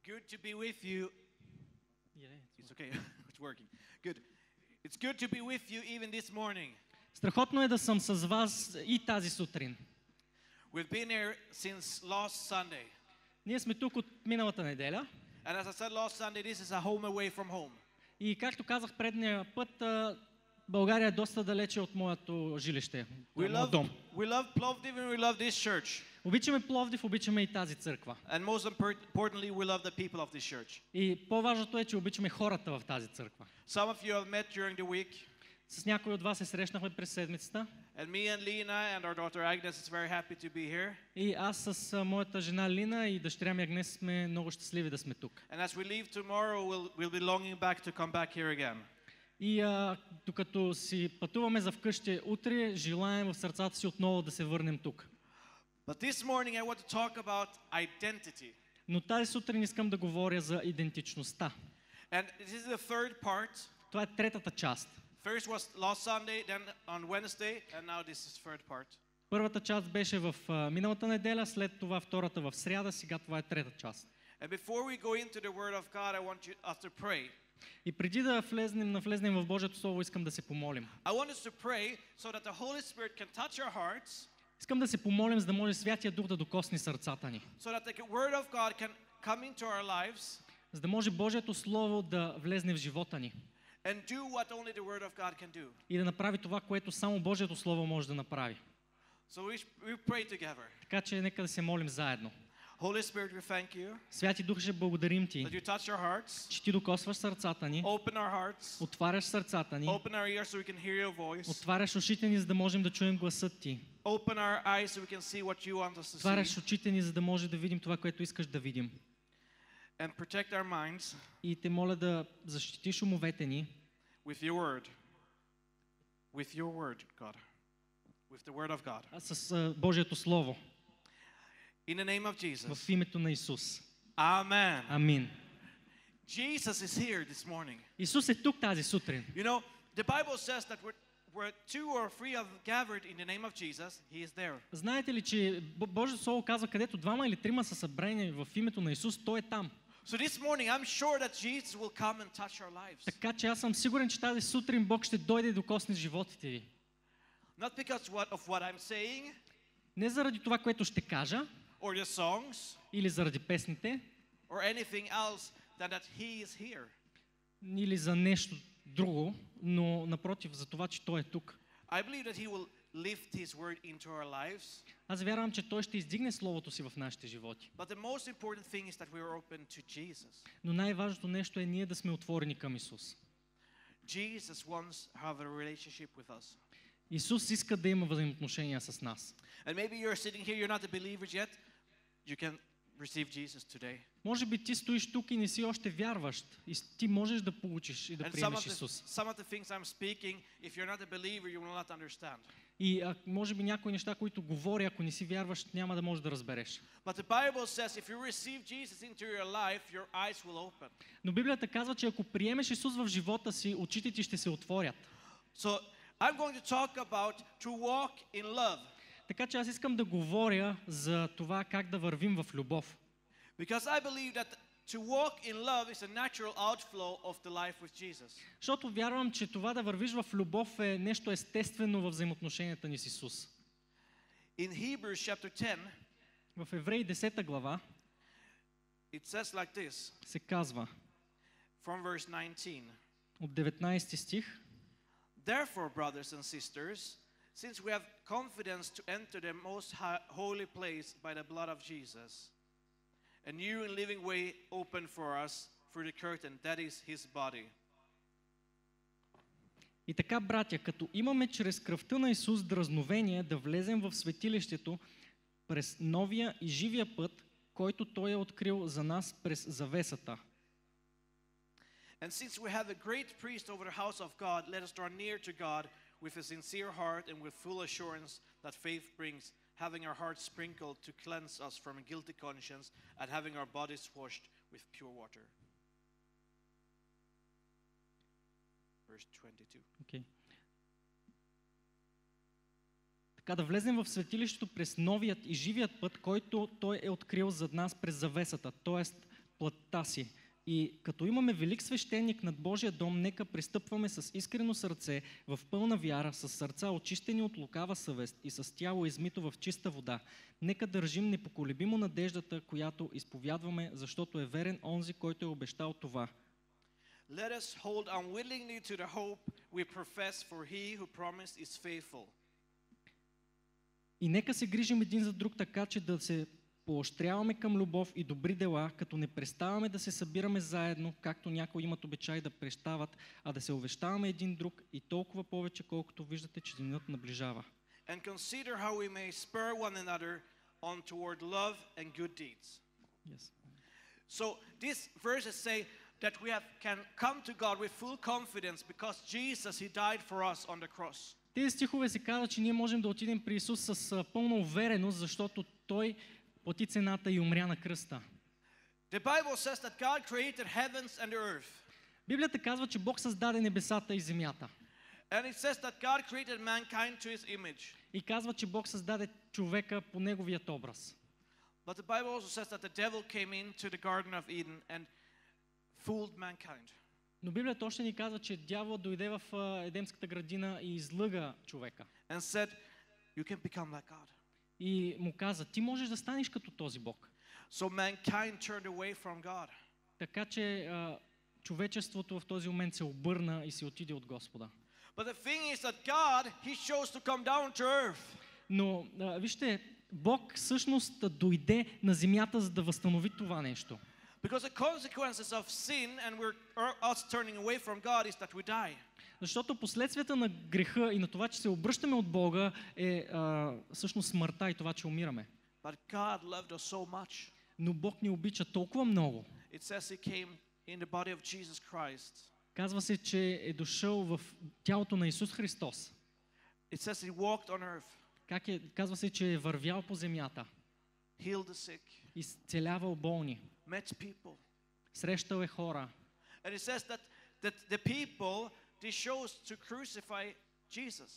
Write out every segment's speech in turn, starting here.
Good to be with you. Yeah, It's okay. It's working. Good. It's good to be with you even this morning. Страхотно е да съм с вас и тази сутрин. We've been here since last Sunday. Ние сме тук от миналата неделя And as I said last Sunday, this is a home away from home. и както казах предния път, България е доста далече от моето жилище, от моят дом. We love Plovdiv and we love this church. Обичаме Пловдив, обичаме и тази църква. And most importantly, we love the people of this church. И по-важното е, че обичаме хората в тази църква. Some of you have met during the week. С някои от вас се срещнахме през седмицата. And me and Lina and our daughter Agnes is very happy to be here. И аз с моята жена Лина и дъщеря ми Агнес сме много щастливи да сме тук. And as we leave tomorrow, we'll be longing back to come back here again. И докато си пътуваме за вкъщи утре, желаем в сърцата си отново да се върнем тук. But this morning I want to talk about identity. Но тази сутрин искам да говоря за идентичността. And this is the third part. Това е третата част. First was last Sunday, then on Wednesday, and now this is third part. Първата част беше в миналата неделя, след това втората в сряда, сега това е трета част. And before we go into the Word of God, I want us to pray. И преди да навлезнем в Божието Слово, искам да се помолим. I want us to pray so that the Holy Spirit can touch our hearts. Искам да се помолим, за да може Святия Дух да докосне сърцата ни. So that the Word of God can come into our lives. За да може Божието Слово да влезне в живота ни. And do what only the Word of God can do. И да направи това, което само Божието Слово може да направи. So we pray together. Така че нека да се молим заедно. Holy Spirit, we thank you. Святи Дух, ще благодарим Ти, That you touch our hearts. че Ти докосваш сърцата ни, Open our hearts. отваряш сърцата ни, Open our ears so we can hear your voice. отваряш ушите ни, за да можем да чуем гласът Ти. Open our eyes so we can see what you want us to Отваряш see. очите ни, за да може да видим това, което искаш да видим. And protect our minds И Те моля да защитиш умовете ни with your word. With your word, God. With the word of God. с Божието Слово. In the name of Jesus. В името на Исус. Amen. Амин. Jesus is here this morning. Исус е тук тази сутрин. You know, the Bible says that where two or three are gathered in the name of Jesus, He is there. Знаете ли, че Божието Слово казва, където двама или трима са събрани в името на Исус, Той е там. So this morning, I'm sure that Jesus will come and touch our lives. Така че аз съм сигурен, че тази сутрин Бог ще дойде и докосне животите ви. Not because of what I'm saying, Не заради това, което ще кажа, or the songs, или заради песните, or anything else, that He is here. или за нещо друго, но напротив, за това, че Той е тук. I believe that He will lift His word into our lives. Аз вярвам, че Той ще издигне Словото си в нашите животи. But the most important thing is that we are open to Jesus. Но най-важното нещо е ние да сме отворени към Исус. Jesus wants to have a relationship with us. Исус иска да има взаимоотношения с нас. And maybe you're sitting here, you're not a believer yet. You can receive Jesus today. Може би ти стоиш тук и не си още вярващ. И ти можеш да получиш и да And приемеш Исус. some of the things I'm speaking, if you're not a believer, you will not understand. И може би някои неща, които говоря, ако не си вярващ, няма да можеш да разбереш. But the Bible says if you receive Jesus into your life, your eyes will open. Но Библията казва, че ако приемеш Исус в живота си, очите ти ще се отворят. So I'm going to talk about to walk in love. Така че аз искам да говоря за това как да вървим в любов. Because I believe that to walk in love is a natural outflow of the life with Jesus. Защото вярвам, че това да вървиш в любов е нещо естествено във взаимоотношенията ни с Исус. In Hebrews chapter 10, В Евреи 10 глава it says like this, се казва from verse 19. от 19 стих: Therefore, brothers and sisters, since we have confidence to enter the most holy place by the blood of Jesus, a new and living way opened for us through the curtain, that is His body. И така, братя, като имаме чрез кръвта на Исус дразновение да влезем в светилището през новия и живия път, който Той е открил за нас през завесата. And since we have a great priest over the house of God, let us draw near to God with a sincere heart and with full assurance that faith brings, having our hearts sprinkled to cleanse us from a guilty conscience and having our bodies washed with pure water. Verse 22. Okay. Така да влезем в светилището през новият и живият път, който Той е открил зад нас през завесата, т.е. плътта си. И като имаме велик свещеник над Божия дом, нека пристъпваме с искрено сърце, в пълна вяра, с сърца очистени от лукава съвест и с тяло измито в чиста вода. Нека държим непоколебимо надеждата, която изповядваме, защото е верен онзи, който е обещал това. Let us hold unwillingly to the hope we profess, for he who promised is faithful. И нека се грижим един за друг така, че да се поощряваме към любов и добри дела, като не преставаме да се събираме заедно, както някои имат обичай да прещават, а да се увещаваме един друг и толкова повече, колкото виждате, че денят наближава. And consider how we may spur one another on toward love and good deeds. Yes. So these verses say that we can come to God with full confidence because Jesus, he died for us on the cross. Тези стихове се казва, че ние можем да отидем при Исус с пълна увереност, защото Той плати цената и умря на кръста. The Bible says that God created heavens and the earth. Библията казва, че Бог създаде небесата и земята. And it says that God created mankind to his image. И казва, че Бог създаде човека по неговият образ. But the Bible also says that the devil came into the Garden of Eden and fooled mankind. Но Библията още ни казва, че дявол дойде в Едемската градина и излъга човека. And said, you can become like God. И му каза, ти можеш да станеш като този Бог. So mankind turned away from God. Така че човечеството в този момент се обърна и се отиде от Господа. But the thing is that God, he chose to come down to earth. Но вижте, Бог всъщност дойде на земята, за да възстанови това нещо. Because the consequences of sin and us turning away from God is that we die. Защото последствията на греха и на това, че се обръщаме от Бога, е всъщност смъртта и това, че умираме. But God loved us so much. Но Бог ни обича толкова много. It says he came in the body of Jesus Christ. Казва се, че е дошъл в тялото на Исус Христос. It says he walked on earth. Казва се, че е вървял по земята. Healed the sick. Изцелявал болни. Met people. Срещал е хора. And it says that the people, they chose to crucify Jesus.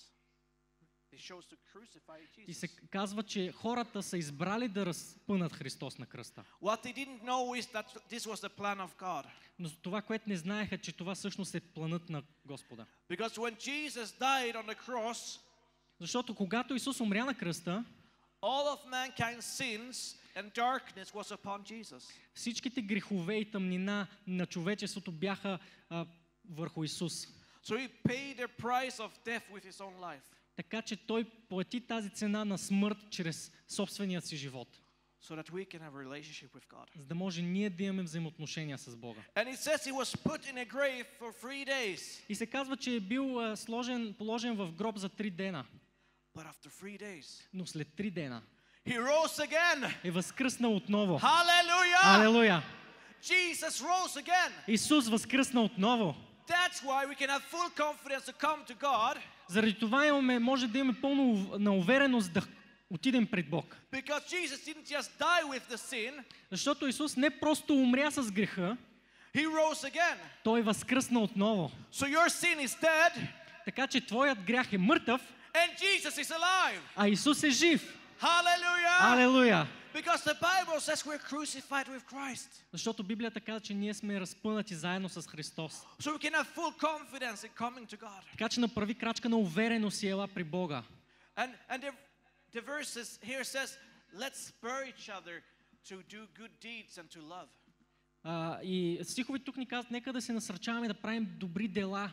They chose to crucify И се Jesus. казва, че хората са избрали да разпънат Христос на кръста. What they didn't know is that this was the plan of God. Но това, което не знаеха, че това всъщност е планът на Господа. Because when Jesus died on the cross, Защото когато Исус умря на кръста, all of mankind's sins and darkness was upon Jesus. всичките грехове и тъмнина на човечеството бяха върху Исус. So he paid the price of death with his own life. Така че Той плати тази цена на смърт чрез собствения си живот. So that we can have a relationship with God. За да може ние да имаме взаимоотношения с Бога. And it says he was put in a grave for 3 days. И се казва, че е бил положен в гроб за 3 дена. But after 3 days, Но след 3 дена he rose again. е възкръснал отново. Hallelujah! Алелуя! Jesus rose again. Исус възкръсна отново. That's why we can have full confidence to come to God. Заради това може да имаме пълна увереност да отидем пред Бог. Because Jesus didn't just die with the sin. Защото Исус не просто умря с греха, He rose again. Той възкръсна отново. So your sin is dead. Така че твоят грях е мъртъв, And Jesus is alive. а Исус е жив. Hallelujah. Алелуя! Because the Bible says we're crucified with Christ. Защото Библията казва, че ние сме разпънати заедно с Христос. So we can have full confidence in coming to God. Така че направи крачка на увереност и ела при Бога. And the verses here says, let's spur each other to do good deeds and to love. И стиховете тук ни казват, нека да се насърчаваме да правим добри дела.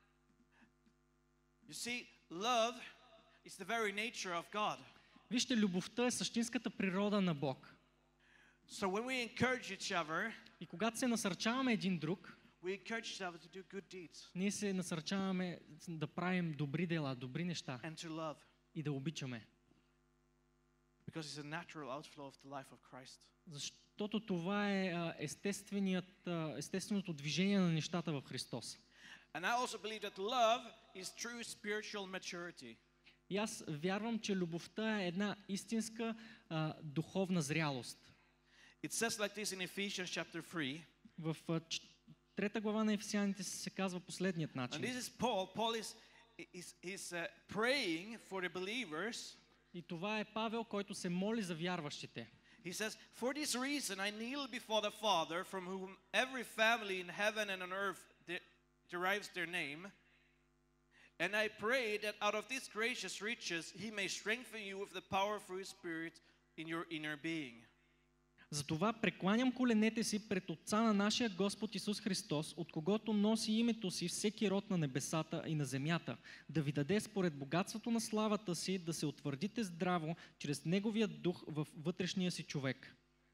You see, love is the very nature of God. Вижте, любовта е същинската природа на Бог. So when we encourage each other, И когато се насърчаваме един друг, we encourage each other to do good deeds ние се насърчаваме да правим добри дела, добри неща and to love. и да обичаме. Because it's a natural outflow of the life of Christ. Защото това е естественото движение на нещата в Христос. And I also believe that love is true spiritual maturity. И аз вярвам, че любовта е една истинска духовна зрялост. It says like this in Ephesians chapter 3. В 3 глава на Ефесяните се казва последният And начин. this is Paul. Paul is praying for the believers. И това е Павел, който се моли за вярващите. He says, "For this reason I kneel before the Father, from whom every family in heaven and on earth derives their name. And I pray that out of these gracious riches he may strengthen you with the power of his Spirit in your inner being." Затова прекланям коленете си пред Отца на нашия Господ Исус Христос, от когото носи името си всеки род на небесата и на земята, да ви даде според богатството на славата си да се утвърдите здраво чрез Неговия дух във вътрешния си човек.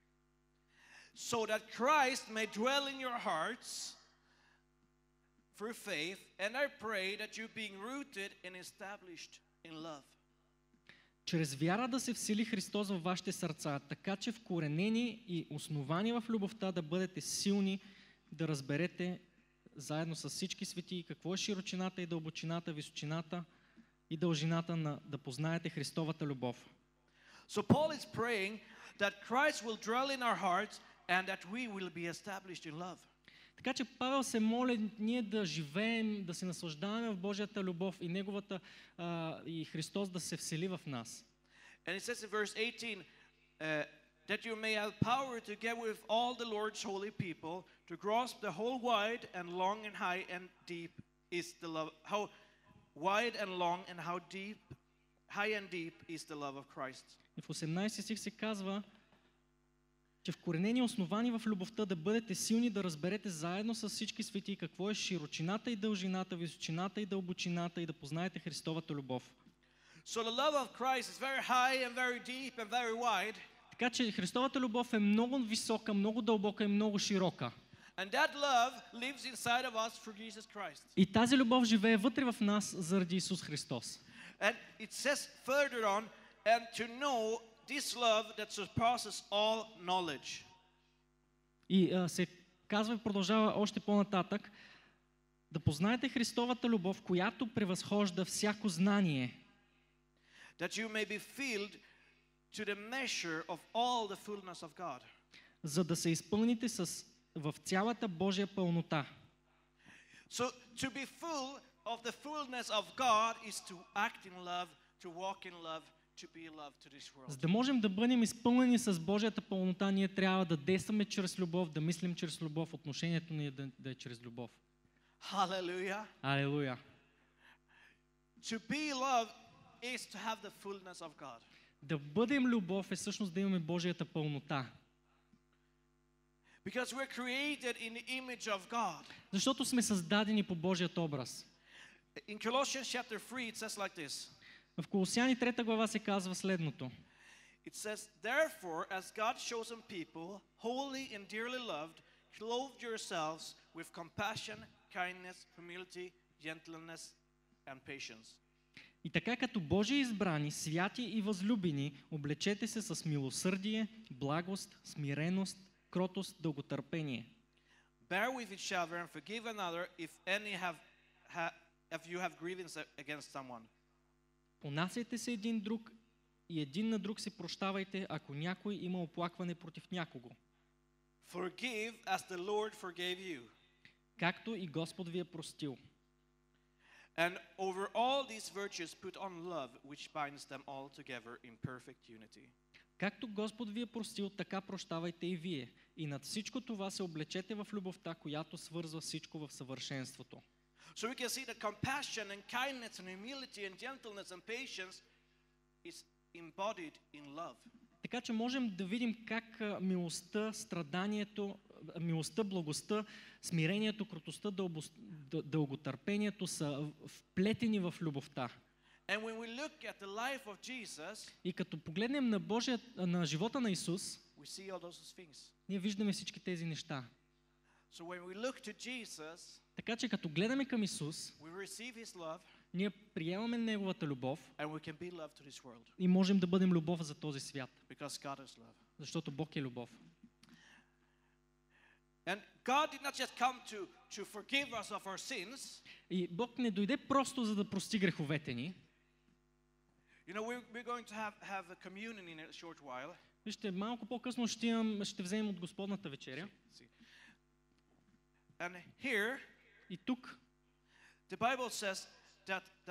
So that Christ may dwell in your hearts through faith, and I pray that you being rooted and established in love. Чрез вяра да се всили Христос във вашите сърца, така че вкоренени и основани в любовта да бъдете силни, да разберете заедно с всички светии какво е широчината и дълбочината, височината и дължината да познаете Христовата любов. So Paul is praying that Christ will dwell in our hearts and that we will be established in love. Така че Павел се моли ние да живеем, да се наслаждаваме в Божията любов и Неговата и Христос да се всели в нас. And it says in verse 18 that you may have power together with all the Lord's holy people to grasp the whole wide and long and high and deep is the love. How wide and long and how deep, high and deep is the love of Christ. И в 18 стих се казва, че вкоренени и основани в любовта да бъдете силни, да разберете заедно с всички светии какво е широчината и дължината, височината и дълбочината и да познаете Христовата любов. So the love of Christ is very high and very deep and very wide. Така че Христовата любов е много висока, много дълбока и много широка. And that love lives inside of us through Jesus Christ. И тази любов живее вътре в нас заради Исус Христос. And it says further on, and to know this love that surpasses all knowledge. И се казва и продължава още по-нататък, да познаете Христовата любов, която превъзхожда всяко знание. That you may be filled to the measure of all the fullness of God. За да се изпълните в цялата Божия пълнота. So to be full of the fullness of God is to act in love, to walk in love, to be love to this world. За да можем да бъдем изпълнени с Божията пълнота, ние трябва да действаме чрез любов, да мислим чрез любов, отношението ни да е чрез любов. Hallelujah. Алелуя. To be love is to have the fullness of God. Да бъдем любов е всъщност да имаме Божията пълнота. Because we're created in the image of God. Защото сме създадени по Божият образ. In Colossians chapter 3 it says like this. В Колосяни 3 глава се казва следното. It says, "Therefore, as God's chosen people, holy and dearly loved, clothe yourselves with compassion, kindness, humility, gentleness, and patience." И така като Божии избрани, святи и възлюбени, облечете се с милосърдие, благост, смиреност, кротост, дълготърпение. Bear with each other and forgive another if you have grievance against someone. Понасяйте се един друг и един на друг се прощавайте, ако някой има оплакване против някого. Forgive as the Lord forgave you. Както и Господ ви е простил. And over all these virtues put on love, which binds them all together in perfect unity. Както Господ ви е простил, така прощавайте и вие. И над всичко това се облечете в любовта, която свързва всичко в съвършенството. So we can see that compassion and kindness and humility and gentleness and patience is embodied in love. Така че можем да видим как милостта, страданието, милостта, благостта, смирението, кротостта, дълготърпението са вплетени в любовта. And when we look at the life of Jesus, и като погледнем на живота на Исус, we see all those things. ние виждаме всички тези неща. So when we look to Jesus, така че като гледаме към Исус, we receive his love, ние приемаме Неговата любов and we can be love to this world. И можем да бъдем любов за този свят. Because God is love. Защото Бог е любов. And God did not just come to forgive us of our sins. И Бог не дойде просто за да прости греховете ни. You know, we're going to have a communion in a short while. Вижте, малко по-късно ще вземем от Господната вечеря. And here, и тук, the Bible says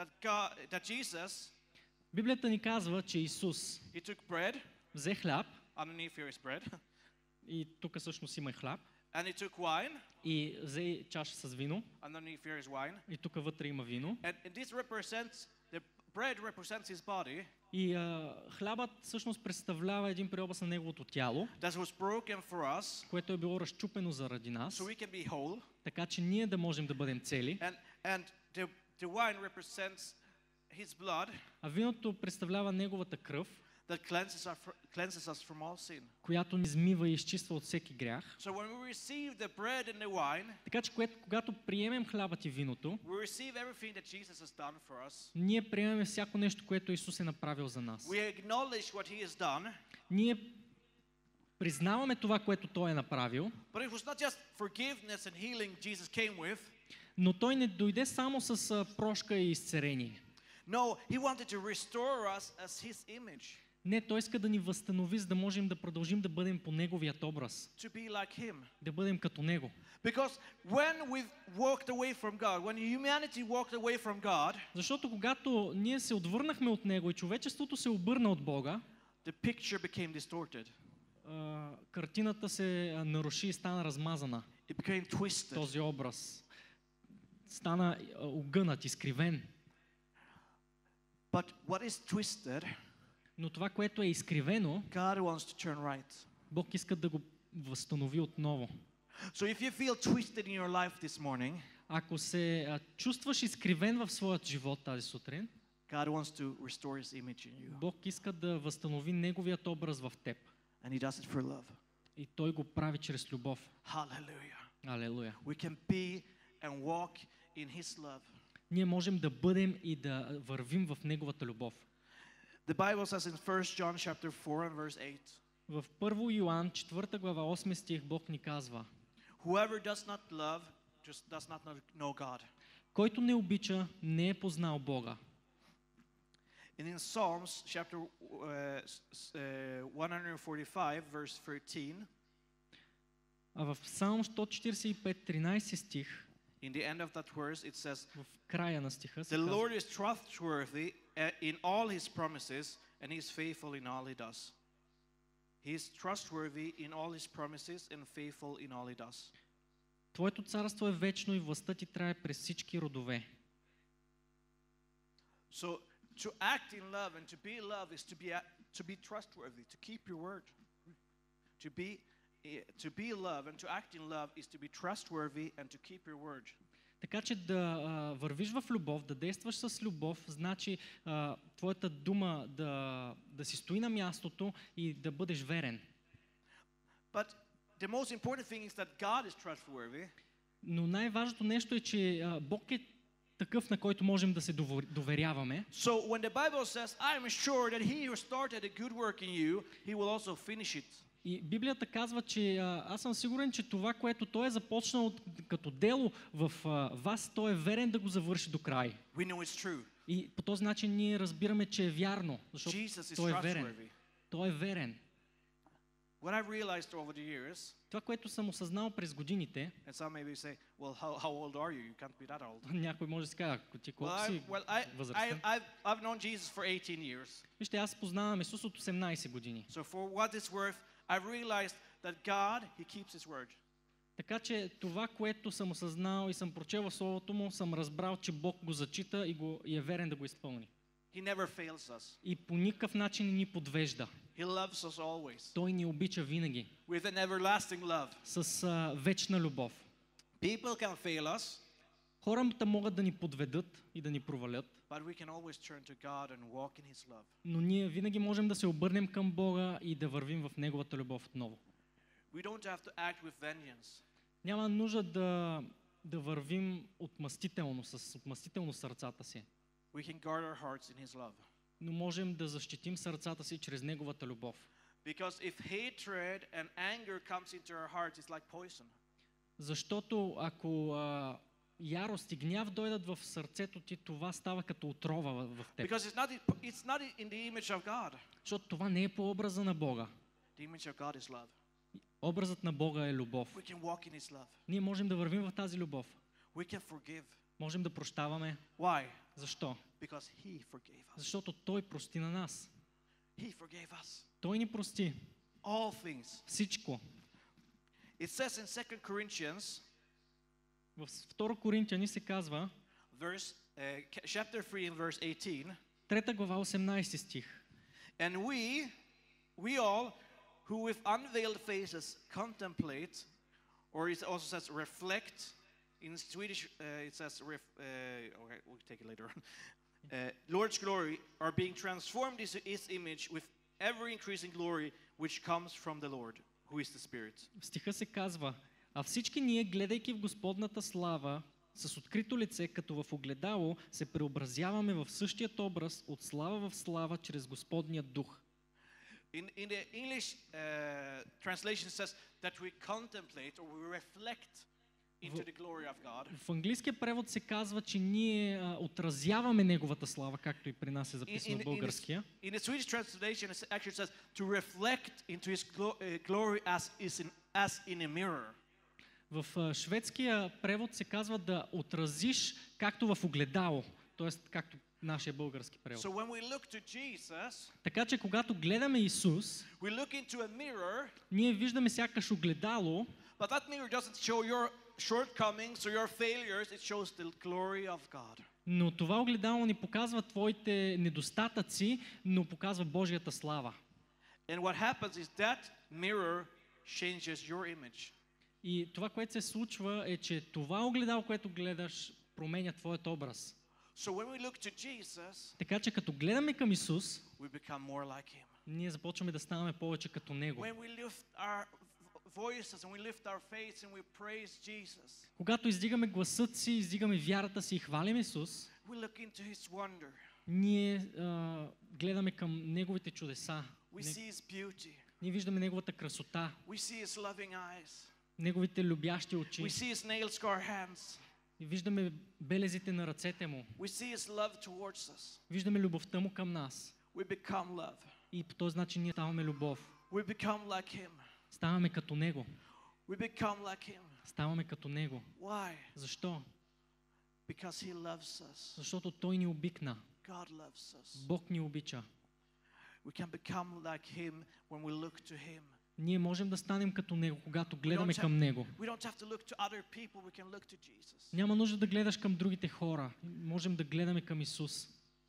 that Jesus, Библията ни казва, че Исус he took bread, взе хляб, Underneath here is bread. И тук всъщност има и хляб. And he took wine. И взе чаша с вино. Underneath here is wine. И тук вътре има вино. And this represents, the bread represents his body. И хлябът всъщност представлява един преобраз на неговото тяло, That was broken for us, което е било разчупено заради нас, so we can be whole. така че ние да можем да бъдем цели. And the wine represents his blood. А виното представлява неговата кръв, That cleanses us from all sin. която ни измива и изчиства от всеки грях. So when we receive the bread and the wine, Така че когато приемем хлябът и виното, we receive everything that Jesus has done for us. ние приемаме всяко нещо, което Исус е направил за нас. We acknowledge what he has done. Ние признаваме това, което Той е направил, But it was not just forgiveness and healing Jesus came with. но Той не дойде само с прошка и изцерение. No, he wanted to restore us as his image. Не, Той иска да ни възстанови, за да можем да продължим да бъдем по Неговият образ, To be like him. да бъдем като Него. Because when we walked away from God, when humanity walked away from God, Защото когато ние се отвърнахме от Него и човечеството се обърна от Бога, the picture became distorted. картината се наруши и стана размазана. It became twisted. Този образ стана огънат, изкривен. But what is twisted, Но това, което е изкривено, God wants to turn right. Бог иска да го възстанови отново. So if you feel twisted in your life this morning, Ако се чувстваш изкривен в своят живот тази сутрин, God wants to restore his image in you. Бог иска да възстанови Неговият образ в теб. And he does it for love. И Той го прави чрез любов. Hallelujah. Алелуя. We can be and walk in his love. Ние можем да бъдем и да вървим в Неговата любов. The Bible says in 1 John chapter 4 and verse 8, В 1 Йоан 4 глава 8 стих Бог ни казва: whoever does not love just does not know God. Който не обича, не е познал Бога. And in Psalms chapter 145 verse 13, А в Псалм 145, 13 стих, in the end of that verse it says, в края на стиха се the казва: Lord is trustworthy in all his promises and he is faithful in all he does. He is trustworthy in all his promises and faithful in all he does. Твоето царство е вечно и властта ти трае през всички родове. So to act in love and to be love is to be trustworthy, to keep your word. To be love and to act in love is to be trustworthy and to keep your word. Така че да вървиш в любов, да действаш с любов, значи твоята дума да си стои на мястото и да бъдеш верен. But the most important thing is that God is trustworthy. Но най-важното нещо е, че Бог е такъв, на който можем да се доверяваме. So when the Bible says, I am sure that he who started a good work in you, he will also finish it. И Библията казва, че аз съм сигурен, че това, което Той е започнал като дело в вас, Той е верен да го завърши до край. We know it's true. И по този начин ние разбираме, че е вярно, защото Jesus is Той е верен. trustworthy. Той е верен. What I've realized over the years, Това, което съм осъзнал през годините, and some maybe say, well, how old are you? You can't be that old. някой може да си каже: ако ти колко си възрастен? I've known Jesus for 18 years. Вижте, аз познавам Исус от 18 години. So for what it's worth, I've realized that God, he keeps his word. Така че това, което съм осъзнал и съм прочел в Словото Му, съм разбрал, че Бог го зачита и е верен да го изпълни. He never fails us. И по никакъв начин не ни подвежда. He loves us always. Той ни обича винаги. With an everlasting love. С вечна любов. People can fail us, Хората могат да ни подведат и да ни провалят, but we can always turn to God and walk in his love. но ние винаги можем да се обърнем към Бога и да вървим в Неговата любов отново. We don't have to act with vengeance. Няма нужда да вървим отмъстително, с отмъстително сърцата си, We can guard our hearts in his love. но можем да защитим сърцата си чрез Неговата любов. Because if hatred and anger comes into our hearts, it's like poison. Защото ако ярост и гняв дойдат в сърцето ти, това става като отрова в теб. Because it's not in the image of God. Защото това не е по образа на Бога. The image of God is love. Образът на Бога е любов. We can walk in his love. Ние можем да вървим в тази любов. We can forgive. Можем да прощаваме. Why? Защо? Because he forgave us. Защото Той прости на нас. He forgave us. Той ни прости. All things. Всичко. It says in 2 Corinthians, В 2 Коринтияни се казва, chapter 3 and verse 18, 3 глава 18 стих. and we all who with unveiled faces contemplate, or it also says reflect, in Swedish it says, okay, we'll take it later on, Lord's glory, are being transformed into His image with ever increasing glory which comes from the Lord, who is the Spirit. В стиха се казва, а всички ние, гледайки в Господната слава, с открито лице, като в огледало, се преобразяваме в същият образ от слава в слава чрез Господния дух. In the English translation says that we contemplate or we reflect into the glory of God. В английския превод се казва, че ние отразяваме Неговата слава, както и при нас е записано в българския. In the Swedish translation it actually says to reflect into His glory as in a mirror. В шведския превод се казва да отразиш както в огледало, т.е. както нашия български превод. So when we look to Jesus, така че когато гледаме Исус, we look into a mirror, ние виждаме сякаш огледало, but that mirror doesn't show your shortcomings or your failures, it shows the glory of God. Но това огледало ни показва твоите недостатъци, но показва Божията слава. And what happens is that mirror changes your image. И това, което се случва, е, че това огледало, което гледаш, променя твоят образ. So when we look to Jesus, така че като гледаме към Исус, we become more like Him. ние започваме да ставаме повече като Него. When we lift our voices and we lift our faith and we praise Jesus, когато издигаме гласът си, издигаме вярата си и хвалим Исус, we look into His wonder. ние гледаме към Неговите чудеса. We see His beauty. Ние виждаме Неговата красота, We see His loving eyes. Неговите любящи очи. We see His nail-scarred hands. И виждаме белезите на ръцете Му. We see His love towards us. Виждаме любовта Му към нас. We become love. И по този начин ние ставаме любов. We become like Him. Ставаме като Него. We become like Him. Ставаме като Него. Why? Защо? Because He loves us. Защото Той ни обикна. God loves us. Бог ни обича. We can become like Him when we look to Him. Ние можем да станем като Него, когато гледаме към Него. We don't have to look to other people, we can look to Jesus. Няма нужда да гледаш към другите хора. Можем да гледаме към Исус.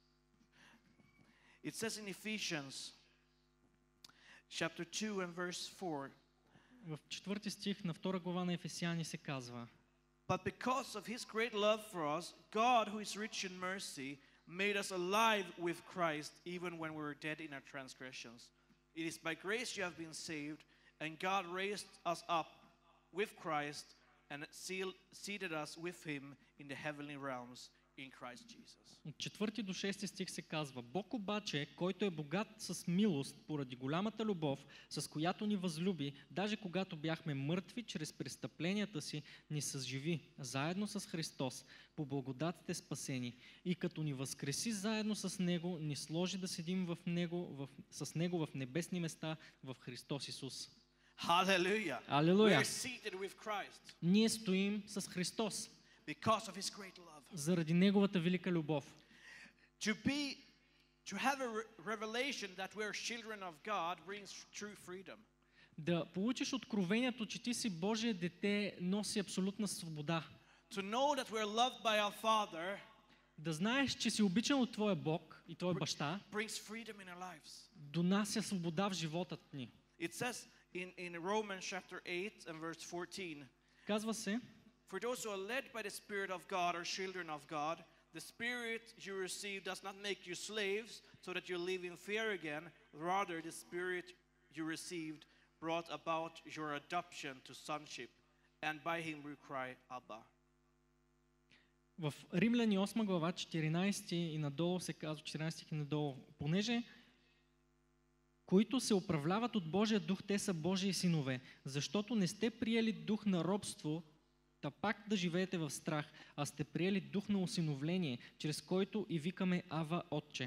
It says in Ephesians chapter 2 and verse 4. В 4 стих на 2 глава на Ефесяни се казва: But because of His great love for us, God, who is rich in mercy, made us alive with Christ even when we were dead in our transgressions. It is by grace you have been saved, and God raised us up with Christ and seated us with Him in the heavenly realms in Christ Jesus. От 4 до 6 стих се казва: Бог обаче, който е богат с милост, поради голямата любов, с която ни възлюби, даже когато бяхме мъртви чрез престъпленията си, ни съживи заедно с Христос, по благодат сте спасени. И като ни възкреси заедно с Него, ни сложи да седим с Него в небесни места в Христос Исус. Hallelujah. Алелуя! We are seated with Christ Ние стоим с Христос because of His great love. заради Неговата велика любов. To have a revelation that we are children of God brings true freedom. Да получиш откровението, че ти си Божие дете, носи абсолютна свобода. To know that we are loved by our Father, да знаеш, че си обичан от твоя Бог и твоя баща, brings freedom in our lives. донася свобода в живота ни. It says in Romans chapter 8 and verse 14. Казва се: For those who are led by the Spirit of God are children of God. The Spirit you receive does not make you slaves so that you live in fear again. Rather, the Spirit you received brought about your adoption to sonship, and by Him we cry, Abba. В Римляни 8 глава 14 и надолу се казва, 14 и надолу: понеже които се управляват от Божия дух, те са Божии синове, защото не сте приели дух на робство, та пак да живеете в страх, а сте приели дух на усиновление, чрез който и викаме Ава, Отче.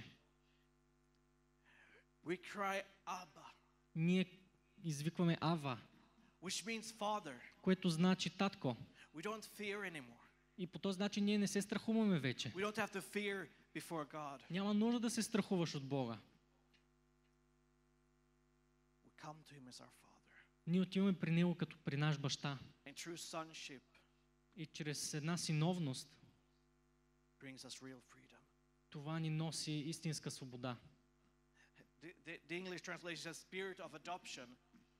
We cry, Abba. Ние извикваме Ава, which means father. което значи татко. We don't fear anymore. И по този начин ние не се страхуваме вече. We don't have to fear before God. Няма нужда да се страхуваш от Бога. We come to him as our Father. Ние отиваме при Него като при наш баща. And true sonship И чрез една синовност brings us real freedom. това ни носи истинска свобода. The English translation says spirit of adoption.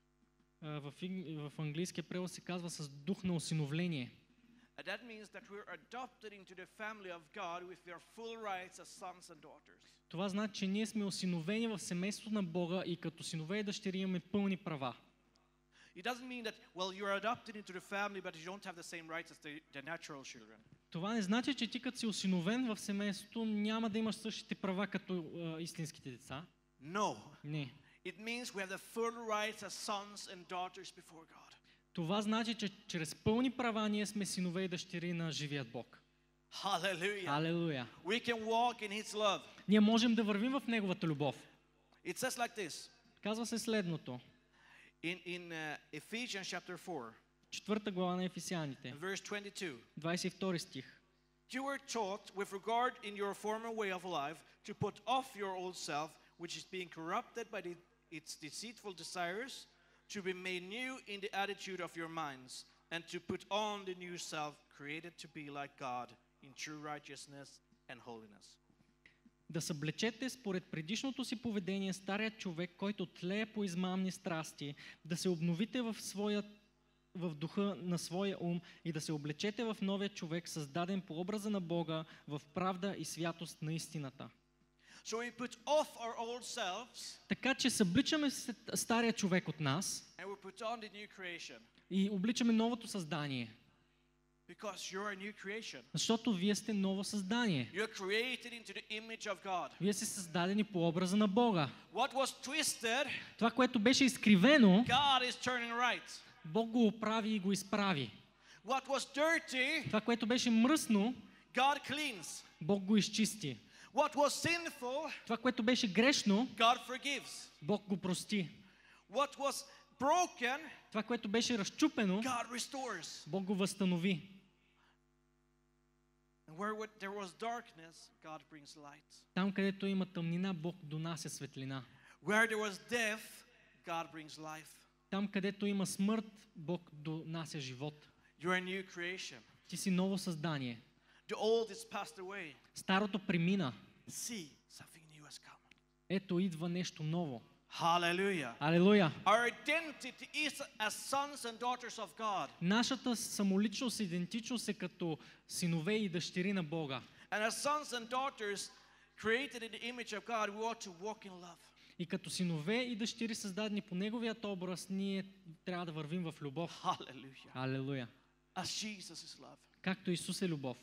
В английския превод се казва с дух на осиновление. That means that we're adopted into the family of God with their full rights as sons and daughters. Това значи, че ние сме осиновени в семейството на Бога и като синове и дъщери имаме пълни права. It doesn't mean that, well, you're adopted into the family, but you don't have the same rights as the natural children. Това не значи, че ти като си осиновен в семейството няма да имаш същите права като истинските деца. No. Не. It means we have the full rights as sons and daughters before God. Това значи, че чрез пълни права ние сме синове и дъщери на живият Бог. Hallelujah. Алелуя. We can walk in His love. Ние можем да вървим в Неговата любов. It says like this. Казва се следното. In Ephesians chapter 4, 4 глава на Ефесяните, verse 22. 22 стих. You were taught with regard in your former way of life to put off your old self, which is being corrupted by its deceitful desires, to be made new in the attitude of your minds, and to put on the new self, created to be like God in true righteousness and holiness. Да съблечете според предишното си поведение старият човек, който тлее по измамни страсти, да се обновите в духа на своя ум и да се облечете в новия човек, създаден по образа на Бога, в правда и святост на истината. So we put off our old selves, Така че събличаме стария човек от нас and we put on the new creation, и обличаме новото създание. because you're a new creation. Защото вие сте ново създание. You're created into the image of God. Вие сте създадени по образа на Бога. What was twisted, Това, което беше изкривено, God is turning right. Бог го оправи и го изправи. What was dirty, Това, което беше мръсно, God cleans. Бог го изчисти. What was sinful, Това, което беше грешно, God forgives. Бог го прости. What was broken, Това, което беше разчупено, God restores. Бог го възстанови. And where there was darkness, God brings light. Там, където има тъмнина, Бог донася светлина. Where there was death, God brings life. Там, където има смърт, Бог донася живот. You're a new creation. Ти си ново създание. The old is passed away. Старото премина. See, something new has come. Ето идва нещо ново. Hallelujah. Алелуя! Our identity is as sons and daughters of God. Нашата самоличност, идентичност е като синове и дъщери на Бога. And as sons and daughters created in the image of God, we ought to walk in love. И като синове и дъщери създадени по Неговият образ, ние трябва да вървим в любов. Hallelujah. Алелуя! As Jesus is love. Както Исус е любов.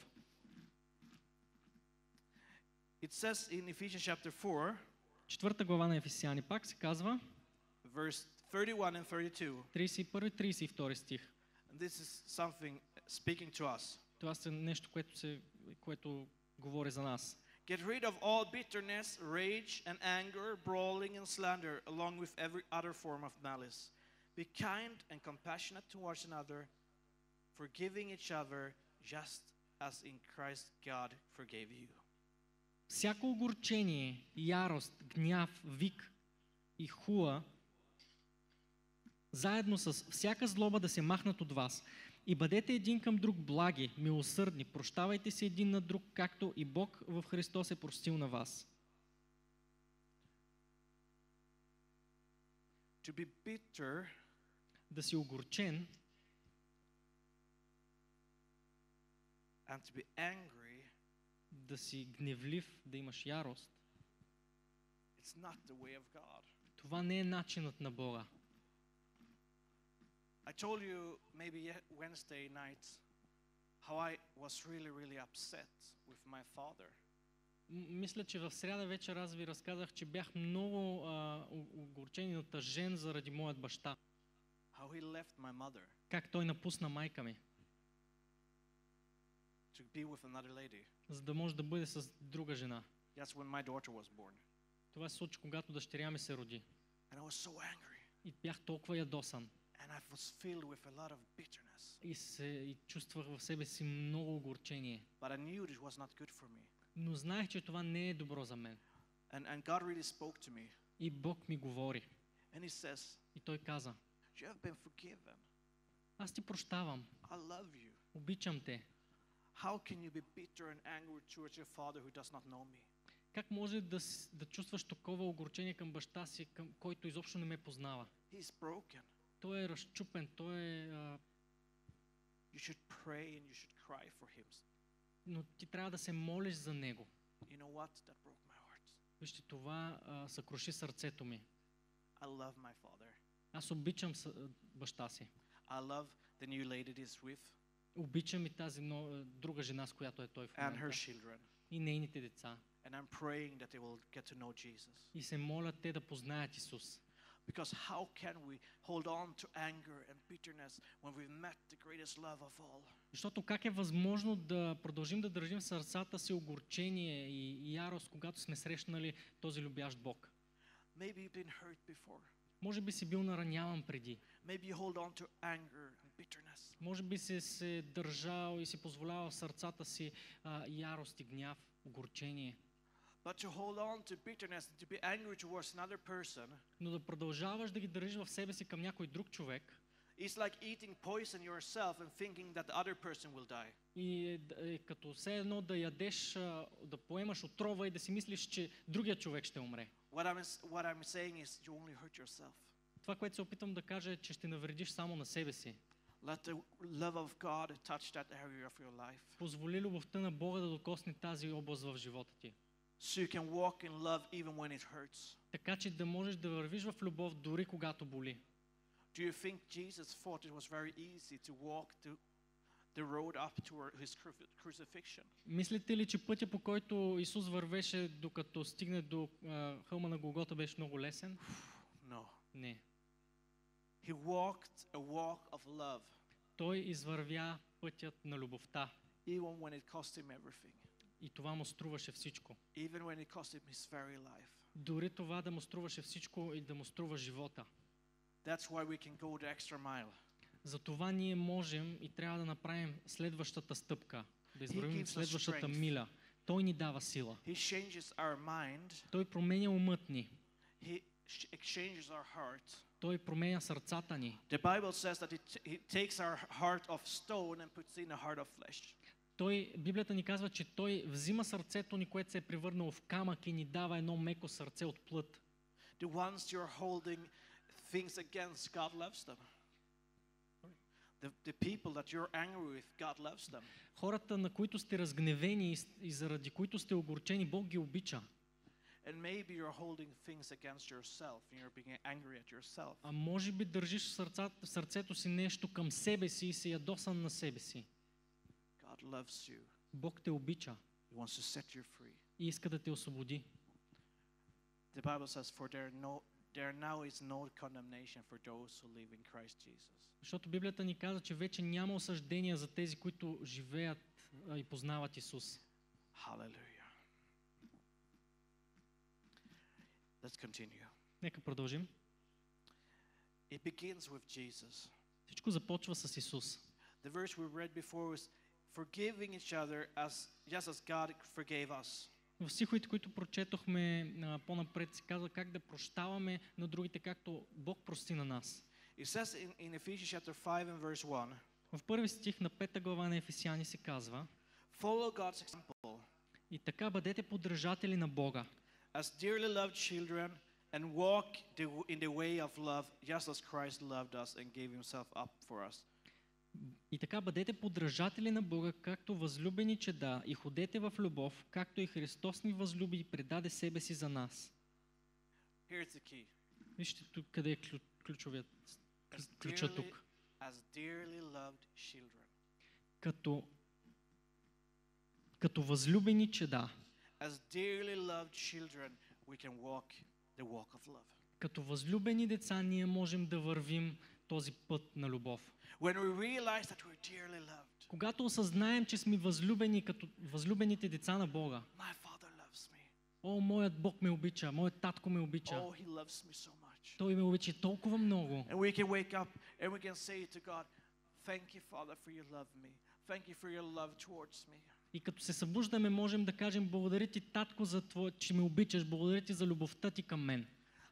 It says in Ephesians chapter 4, 4 глава на Ефесяни пак се казва, verse 31 and 32. 31 и 32 стих. And this is something speaking to us. Това е нещо, което говори за нас. Get rid of all bitterness, rage and anger, brawling and slander, along with every other form of malice. Be kind and compassionate towards another, forgiving each other, just as in Christ God forgave you. Всяко огорчение, ярост, гняв, вик и хула, заедно с всяка злоба да се махнат от вас. И бъдете един към друг благи, милосърдни, прощавайте се един на друг, както и Бог в Христос е простил на вас. To be bitter, да си огорчен and to be angry, да си гневлив, да имаш ярост, it's not the way of God. това не е начинът на Бога. I told you maybe Wednesday night how I was really upset with my father. Мисля, че в сряда вечер аз ви разказах, че бях много огорчен и натъжен заради моят баща. How he left my mother Как той напусна майка ми, to be with another lady. за да може да бъде с друга жена. That's when my daughter was born. Това се случи, когато дъщеря ми се роди. And I was so angry. И бях толкова ядосан. And I was filled with a lot of bitterness. И чувствах в себе си много огорчение. But I knew it was not good for me. Но знаех, че това не е добро за мен. And God really spoke to me. И Бог ми говори. And he says, И той каза, you have been forgiven. аз ти прощавам, I love you. обичам те. How can you be bitter and angry towards your father who does not know me? Как може да чувстваш такова огорчение към баща си, към който изобщо не ме познава? He's broken. Той е разчупен, той е... You should pray and you should cry for him. но ти трябва да се молиш за него. You know what? That broke my heart. Вижте, това съкруши сърцето ми. I love my father. Аз обичам баща си. I love the new lady he's with Обичам и тази друга жена, с която е той в and her момента. children. И нейните деца. And I'm praying that they will get to know Jesus. И се моля те да познаят Исус. Because how can we hold on to anger and bitterness when we've met the greatest love of all? Защото как е възможно да продължим да държим в сърцата си огорчение и ярост, когато сме срещнали този любящ Бог? Maybe you've been hurt before. Може би си бил нараняван преди. Maybe you hold on to anger and bitterness. Може би си се държал и си позволявал в сърцата си ярост и гняв, огорчение. But to hold on to bitterness and to be angry towards another person Но да продължаваш да ги държиш в себе си към някой друг човек is like eating poison yourself and thinking that the other person will die. и е като все едно да ядеш, да поемаш отрова и да си мислиш, че другия човек ще умре. What I'm saying is you only hurt yourself. Това, което се опитвам да кажа е, че ще навредиш само на себе си. Let the love of God touch that area of your life. Позволи любовта на Бога да докосне тази област в живота ти. So you can walk in love even when it hurts. Така че да можеш да вървиш в любов дори когато боли. Do you think Jesus thought it was very easy to walk the road up to his crucifixion? Мислите ли, че пътя, по който Исус вървеше, докато стигне до хълма на Голгота, беше много лесен? No. Не. He walked a walk of love, Той извървя пътят на любовта. even when it cost him everything. И това му струваше всичко. Even when it cost him his very life. Дори това да му струваше всичко и да му струва живота. That's why we can go the extra mile. Затова ние можем и трябва да направим следващата стъпка. Да извървим gives us следващата strength. миля. Той ни дава сила. He changes our mind. Той променя умът ни. He exchanges our heart. Той променя сърцата ни. The Bible says that he takes our heart of stone and puts in a heart of flesh. Библията ни казва, че Той взима сърцето ни, което се е превърнало в камък и ни дава едно меко сърце от плът. The ones you're holding things against, God loves them. The people that you're angry with, God loves them. Хората, на които сте разгневени и заради които сте огорчени, Бог ги обича. And maybe you're holding things against yourself and you're being angry at yourself. А може би държиш в сърцето си нещо към себе си и си ядосан на себе си. God loves you. Бог те обича He wants to set you free. и иска да те освободи. The Bible says, for there now is no condemnation for those who live in Christ Jesus. Защото Библията ни казва, че вече няма осъждение за тези, които живеят и познават Исус. Hallelujah. Let's continue. Нека продължим. It begins with Jesus. Всичко започва с Исус. The verse we read before was forgiving each other just as God forgave us. В стиховете, които прочетохме по-напред, се казва как да прощаваме на другите, както Бог прости на нас. It says in Ephesians chapter 5 and verse 1, В първи стих на 5 глава на Ефесяни се казва: follow God's example и така бъдете подражатели на Бога, as dearly loved children and walk in the way of love just as Christ loved us and gave himself up for us. и така бъдете подражатели на Бога, както възлюбени чеда, и ходете в любов, както и Христос ни възлюби и предаде себе си за нас. Here's the key. Вижте тук къде е ключа тук. As dearly loved children. Като възлюбени чеда. As dearly loved children, we can walk the walk of love. Като възлюбени деца ние можем да вървим този път на любов. When we realize that we're dearly loved. Когато осъзнаем, че сме възлюбени като възлюбените деца на Бога. My Father loves me. О, моят Бог ме обича, моят татко ме обича. Oh, he loves me so much. Той ме обича толкова много. And we can wake up and we can say to God, thank you, Father, for you love me. Thank you for your love towards me. И като се събуждаме, можем да кажем: благодаря ти, татко, за това, че ме обичаш, благодаря ти за любовта ти към мен.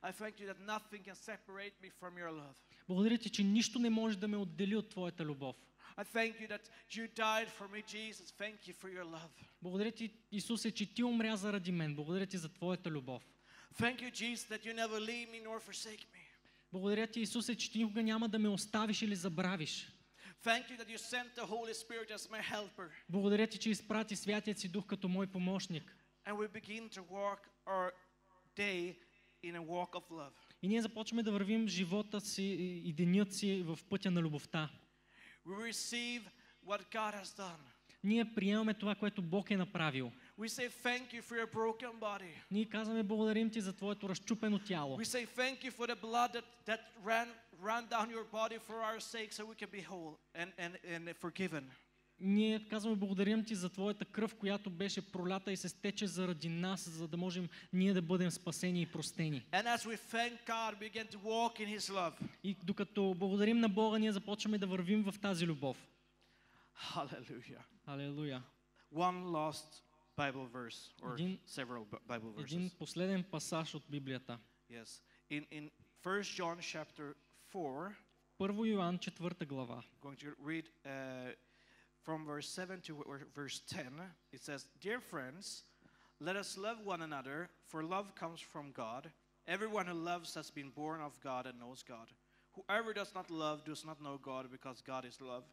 I thank you that nothing can separate me from your love. Благодаря ти, че нищо не може да ме отдели от твоята любов. I thank you that you died for me, Jesus. Thank you for your love. Благодаря ти, Исусе, че ти умря заради мен. Благодаря ти за твоята любов. Thank you, Jesus, that you never leave me nor forsake me. Благодаря ти, Исусе, че ти никога няма да ме оставиш или забравиш. Thank you that you sent the Holy Spirit as my helper. Благодаря ти, че изпрати Святият си Дух като мой помощник. And we begin to walk our day in a walk of love. И ние започваме да вървим живота си и денят си в пътя на любовта. We receive what God has done. Ние приемаме това, което Бог е направил. We say thank you for your broken body. Ние казваме благодарим ти за твоето разчупено тяло. We say thank you for the blood that ran down your body for our sake so we can be whole and forgiven. Ние казваме благодарим ти за твоята кръв, която беше пролята и се стече заради нас, за да можем ние да бъдем спасени и простени. And as we thank God, we begin to walk in his love. И докато благодарим на Бога, ние започваме да вървим в тази любов. Hallelujah. Алелуя. One last Bible verse or several Bible Един verses. последен пасаж от Библията. Yes. In 1 John chapter 4, Първо Йоан 4 глава. going to read from verse 7 to verse 10. It says, "Dear friends, let us love one another, for love comes from God. Everyone who loves has been born of God and knows God. Whoever does not love does not know God, because God is love.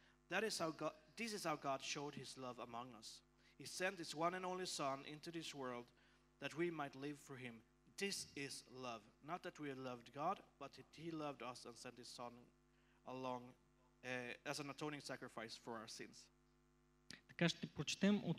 This is how God showed his love among us. He sent his one and only Son into this world that we might live for him. This is love. Not that we loved God, but that he loved us and sent his Son along as an atoning sacrifice for our sins." Така ще прочетем от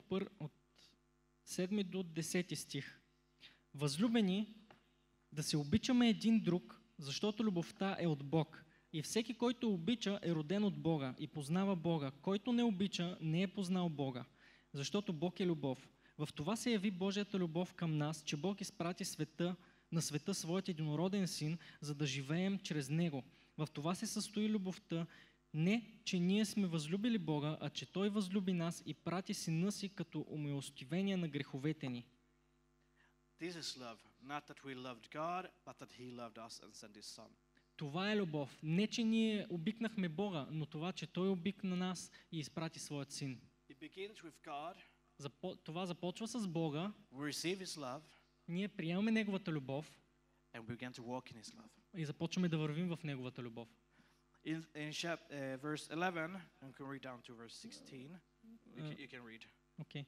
7 до 10 стих. Възлюбени, да се обичаме един друг, защото любовта е от Бог. И всеки, който обича, е роден от Бога и познава Бога. Който не обича, не е познал Бога, защото Бог е любов. В това се яви Божията любов към нас, че Бог изпрати на света своят единороден син, за да живеем чрез него. В това се състои любовта, не, че ние сме възлюбили Бога, а че Той възлюби нас и прати сина си като умилостивение на греховете ни. This is love, not that we loved God, but that he loved us and sent his Son. Това е любов. Не, че ние обикнахме Бога, но това, че Той обикна нас и изпрати своят син. It begins with God. Това започва с Бога. We receive his love. Ние приемаме Неговата любов And we begin to walk in his love. и започваме да вървим в Неговата любов. In verse 11, and we can read down to verse 16. You can read. Okay.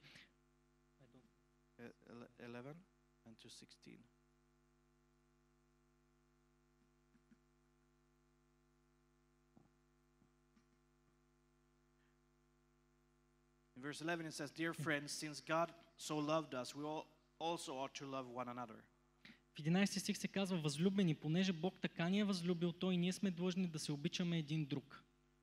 11 and to 16. In verse 11 it says, "Dear friends, since God so loved us, we all also ought to love one another." В 11 стих се казва: възлюбени, понеже Бог така ни е възлюбил, Той ние сме длъжни да се обичаме един друг.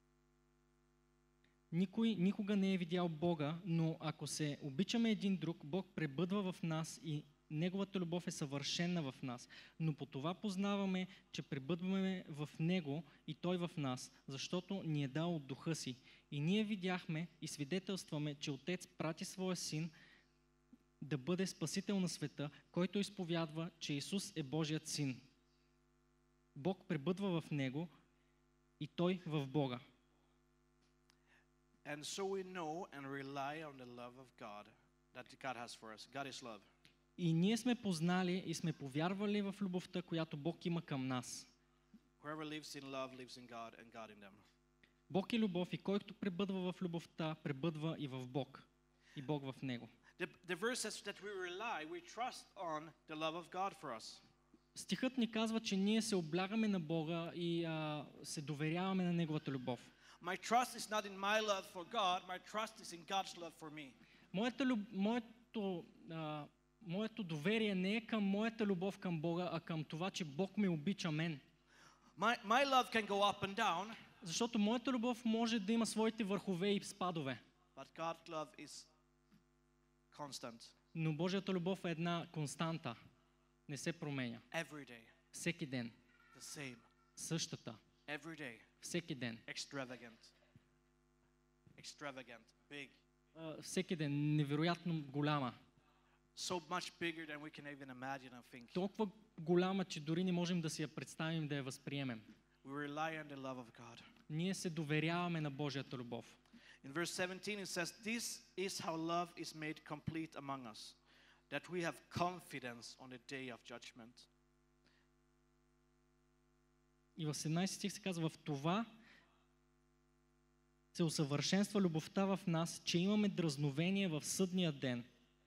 Никой никога не е видял Бога, но ако се обичаме един друг, Бог пребъдва в нас и Неговата любов е съвършена в нас. Но по това познаваме, че пребъдваме в Него и Той в нас, защото ни е дал от духа си. И ние видяхме и свидетелстваме, че Отец прати своя син да бъде спасител на света, който изповядва, че Исус е Божият син. Бог пребъдва в Него и Той в Бога. And so we know and rely on the love of God that God has for us. God is love. И ние сме познали и сме повярвали в любовта, която Бог има към нас. Whoever lives in love lives in God and God in them. Бог е любов и който пребъдва в любовта, пребъдва и в Бог. И Бог в него. The verse says that we trust on the love of God for us. Стихът ни казва, че ние се облягаме на Бога и се доверяваме на Неговата любов. My trust is not in my love for God, my trust is in God's love for me. Моето доверие не е към моята любов към Бога, а към това, че Бог ме обича мен. My love can go up and down. Защото моята любов може да има своите върхове и спадове. But God's love is constant. Но Божията любов е една константа. Не се променя. Every day. Всеки ден. The same. Същата. Every day. Всеки ден. Extravagant. Big. Всеки ден. Невероятно голяма. so much bigger than we can even imagine and think. Толкова голяма, че дори не можем да си я представим, да я възприемем. We rely on the love of God. Ние се доверяваме на Божията любов. In verse 17 it says, "This is how love is made complete among us, that we have confidence on the day of judgment." И в 17 стих се казва: в това се усъвършенства любовта в нас, че имаме дразновение в съдния ден.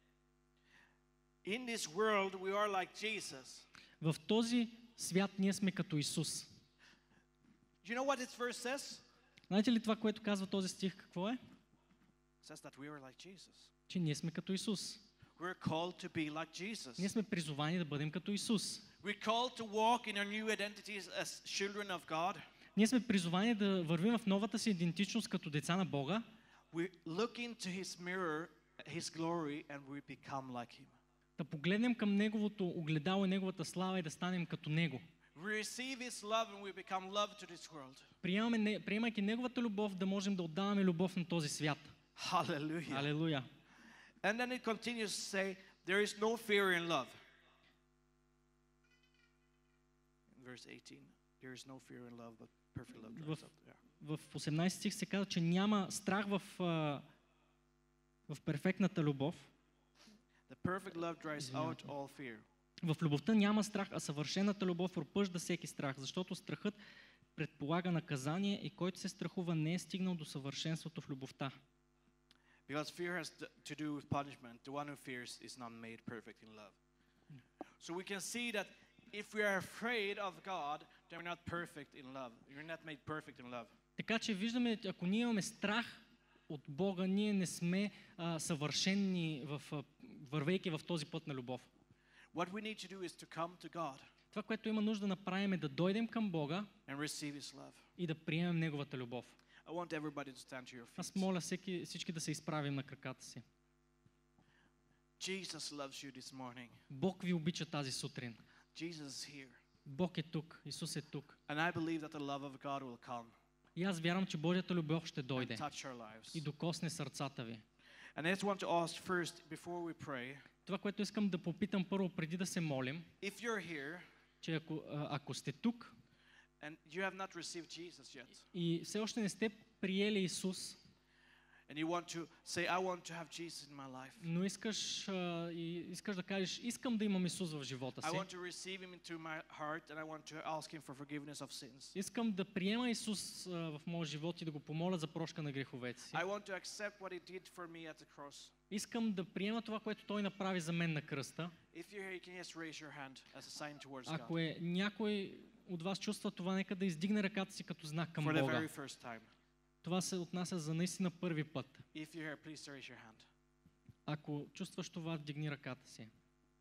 In this world we are like Jesus. В този свят ние сме като Исус. Do you know what this verse says? Знаете ли това, което казва този стих, какво е? It says that we are like Jesus. Че ние сме като Исус. We're called to be like Jesus. Ние сме призовани да бъдем като Исус. We're called to walk in our new identities as children of God. Ние сме призовани да вървим в новата си идентичност като деца на Бога. We look into His mirror, His glory, and we become like Him. Да погледнем към Неговото огледало и Неговата слава и да станем като Него. We receive His love and we become love to this world. Приемайки Неговата любов, да можем да отдаваме любов на този свят. Hallelujah. Алелуя. And then it continues to say, there is no fear in love. In verse 18, there is no fear in love, but perfect love drives out. Yeah. В 18 стих се казва, че няма страх в перфектната любов. The perfect love drives out all fear. В любовта няма страх, а съвършената любов пропъжда всеки страх, защото страхът предполага наказание и който се страхува не е стигнал до съвършенството в любовта. Because fear has to do with punishment. The one who fears is not made perfect in love. So we can see that if we are afraid of God, then we're not perfect in love. You're not made perfect in love. Така че виждаме, ако ние имаме страх от Бога, ние не сме съвършени, вървейки в този път на любов. What we need to do is to come to God Това, което има нужда да направим, е да дойдем към Бога and receive His love. и да приемем Неговата любов. I want everybody to stand to your Аз feet. моля всички да се изправим на краката си. Jesus loves you this morning. Бог ви обича тази сутрин. Jesus is here. Бог е тук, Исус е тук. And I believe that the love of God will come И аз вярвам, че Божията любов ще and дойде touch our lives. и докосне сърцата ви. And I just want to ask first, before we pray, Това, което искам да попитам първо, преди да се молим, if you're here че ако сте тук and you have not received Jesus yet, и все още не сте приели Исус, and you want to say, I want to have Jesus in my life. но искаш да кажеш, искам да имам Исус в живота I си. want to receive Him into my heart and I want to ask Him for forgiveness of sins. Искам да приема Исус в моя живот и да го помоля за прошка на греховете си. I want to accept what He did for me at the cross. Искам да приема това, което Той направи за мен на кръста. If you're here, you can just raise your hand as a sign towards Ако God. някой от вас чувства това, нека да издигне ръката си като знак към For the Бога. very first time. Това се отнася за наистина първи път. If you're here, please raise your hand. Ако чувстваш това, вдигни ръката си.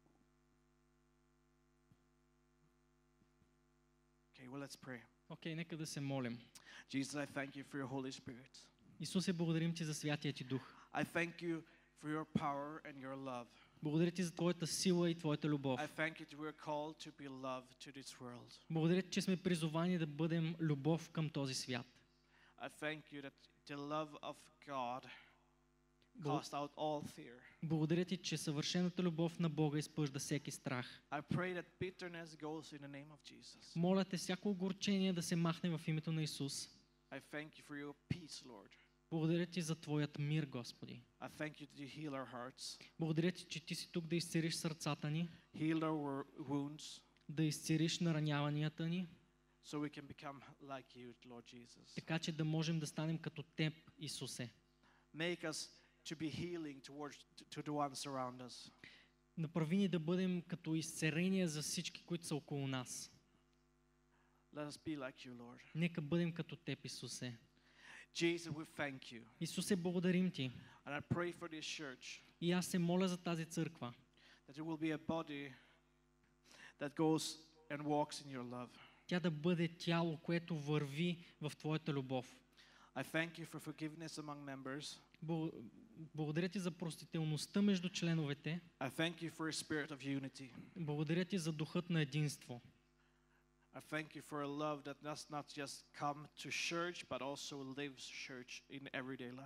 Okay, well, let's pray. Окей, нека да се молим. Jesus, I thank you for your Holy Spirit. Исусе, благодарим Ти за Святия Ти Дух. I thank you for your power and your love. Благодаря Ти за Твоята сила и Твоята любов. I thank you that we're called to be love to this world. Благодаря Ти, че сме призовани да бъдем любов към този свят. I thank you that the love of God cast out all fear. Благодаря Ти, че съвършената любов на Бога изпъжда всеки страх. I pray that bitterness goes in the name of Jesus. Моля Те, всяко огорчение да се махне в името на Исус. I thank you for your peace, Lord. Благодаря Ти за Твоят мир, Господи. I thank you that you heal our hearts, Благодаря Ти, че Ти си тук да изцелиш сърцата ни, heal our wounds, да изцелиш нараняванията ни, so we can become like you, Lord Jesus. така че да можем да станем като Теб, Исусе. Make us to be healing to the ones around us. Направи ни да бъдем като изцеление за всички, които са около нас. Let us be like you, Lord. Нека бъдем като Теб, Исусе. Jesus, we thank you. Исусе, благодарим Ти. And I pray for this church И аз се моля за тази църква, that it will be a body that goes and walks in your love. тя да бъде тяло, което върви в Твоята любов. I thank you for forgiveness among members. Благодаря Ти за простителността между членовете. I thank you for a spirit of unity. Благодаря Ти за духът на единство. I thank you for a love that does not just come to church, but also lives church in everyday life.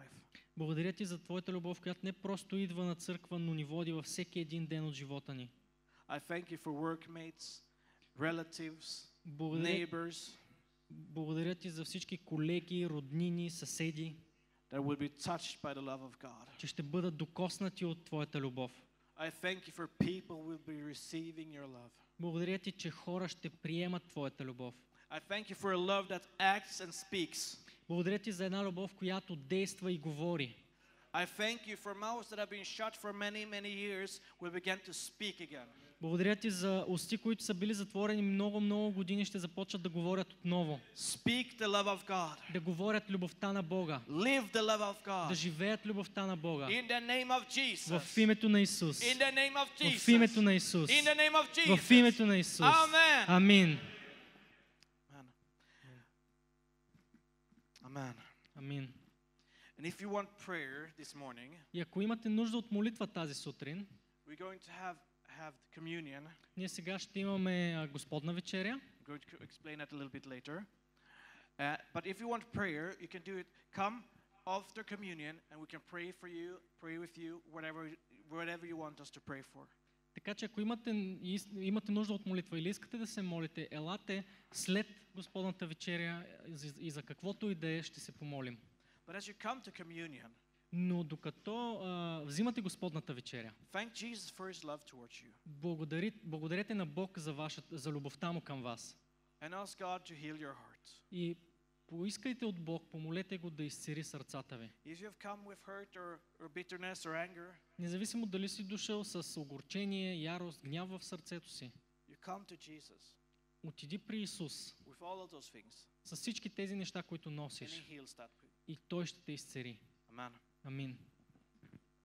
Благодаря ти за Твоята любов, която не просто идва на църква, но ни води във всеки един ден от живота ни. I thank you for workmates, relatives, Благодаря, neighbors благодаря ти за всички колеги, роднини, съседи, that will be touched by the love of God. че ще бъдат докоснати от Твоята любов. I thank you for people will be receiving your love. Благодаря ти, че хора ще приемат Твоята любов. I thank you for a love that acts and speaks. Благодаря ти за една любов, която действа и говори. I thank you for mouths that have been shut for many, many years will begin to speak again. Благодаря ти за усти, които са били затворени много години, ще започнат да говорят отново. Speak the love of God. Да говорят любовта на Бога. Live the love of Да God. живеят любовта на Бога. In the name of Jesus. В името на Исус. In the name of Jesus. В името на Исус. In the name of Jesus. В името на Исус. Amen. Амин. Amen. Амин. And if you want prayer this morning, И ако имате нужда от молитва тази сутрин, we're going to have communion. ние сега ще имаме Господна вечеря. I'm going to explain that a little bit later. But if you want prayer, you can do it. Come after communion, and we can pray for you, pray with you, whatever you want us to pray for. Така че ако имате нужда от молитва или искате да се молите, елате след Господната вечеря и за каквото и да е ще се помолим. But as you come to communion, Но докато взимате Господната вечеря, thank Jesus for his love towards you. Благодарете на Бог за любовта му към вас. And ask God to heal your heart. И поискайте от Бог, помолете го да изцери сърцата ви. If you have come with hurt or bitterness or anger, Независимо дали си дошъл с огорчение, ярост, гняв в сърцето си, you come to Jesus отиди при Исус with all of those things, с всички тези неща, които and nосиш, he heals that. и Той ще те изцери. Amen. Амин.